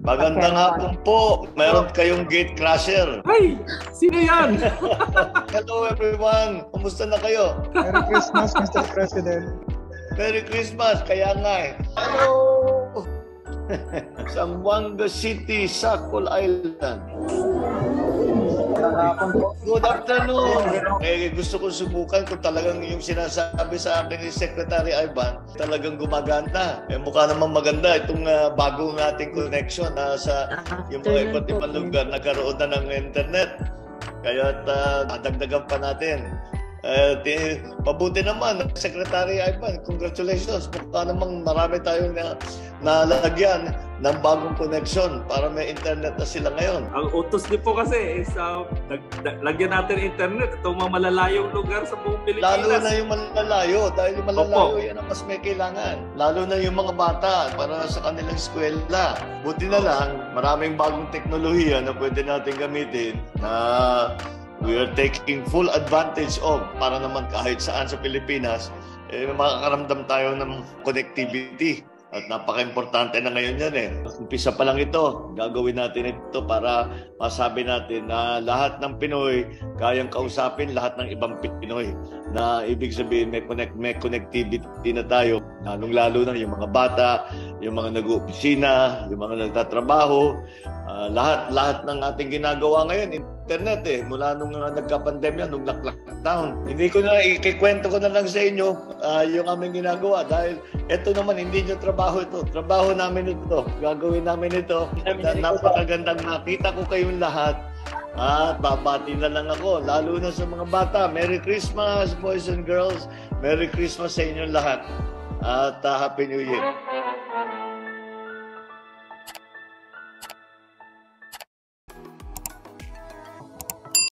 Magandang hapon po. Meron kayong gate crasher. Ay! Sino yan? Hello everyone. Kumusta na kayo? Merry Christmas, Mr. President. Merry Christmas. Kaya nga eh. Hello! Zamboanga City, Sakol Island. Good afternoon. Gusto ko subukan kung talagang yung sinasabi sa akin ni Secretary Ivan talagang gumagana. Mukha namang maganda itong bagong ating connection sa yung mga iba't ibang lugar nagkaroon na ng internet. Kaya dagdagan pa natin. Pabuti naman, Secretary Ivan, congratulations. Mukha namang marami tayong nalagyan ng bagong connection para may internet na sila ngayon. Ang utos niyo po kasi is lagyan natin internet itong mga malalayong lugar sa buong Pilipinas. Lalo na yung malalayo, dahil yung malalayo yan ang mas may kailangan. Lalo na yung mga bata para sa kanilang eskwela. Buti na lang, maraming bagong teknolohiya na pwede natin gamitin na we are taking full advantage of para naman kahit saan sa Pilipinas, makakaramdam tayo ng connectivity. At napaka-importante na ngayon yan eh. Umpisa pa lang ito. Gagawin natin ito para masabi natin na lahat ng Pinoy kayang kausapin lahat ng ibang Pinoy. Na ibig sabihin may connectivity na tayo. Lalong-lalo na yung mga bata, yung mga nag-opisina, yung mga nagtatrabaho. Lahat ng ating ginagawa ngayon, internet eh. Mula nung nagka-pandemya, nung lockdown. Hindi ko na, ikikwento ko na lang sa inyo yung aming ginagawa. Dahil ito naman, hindi nyo trabaho ito. Trabaho namin ito. Gagawin namin ito. Napakagandang nakita ko kayong lahat. Babati na lang ako. Lalo na sa mga bata. Merry Christmas, boys and girls. Merry Christmas sa inyong lahat. At Happy New Year.